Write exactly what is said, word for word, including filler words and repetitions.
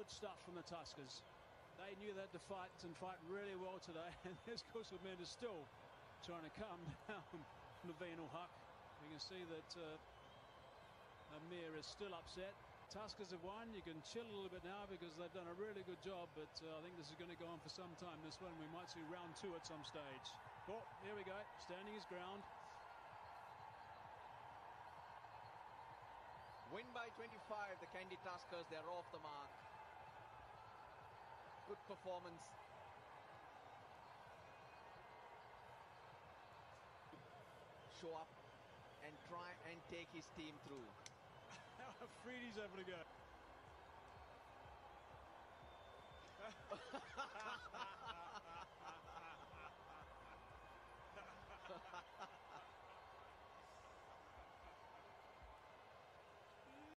Good stuff from the Tuskers. They knew that to fight and fight really well today. And this Kusselman is still trying to calm down Naveen or Huck. You can see that uh, Amir is still upset. Tuskers have won. You can chill a little bit now because they've done a really good job, but uh, I think this is going to go on for some time. This one, we might see round two at some stage. Oh, here we go, standing his ground. Win by twenty-five, the Kandy Tuskers. They're off the mark. Good performance. Show up and try and take his team through. Afridi's having a go.